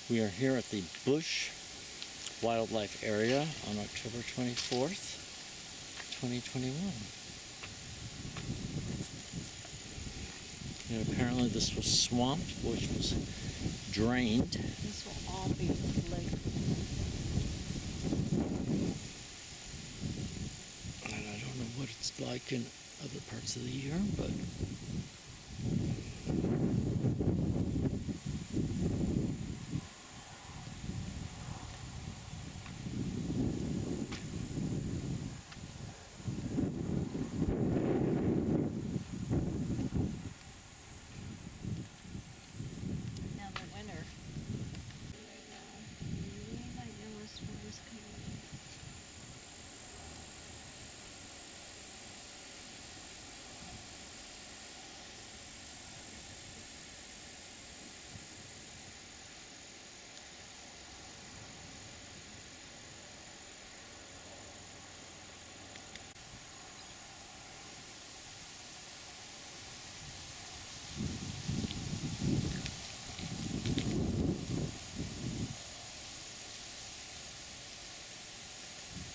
We are here at the Busch Wildlife Area on October 24th, 2021. And apparently this was swamped, which was drained. This will all be lake. And I don't know what it's like in other parts of the year, but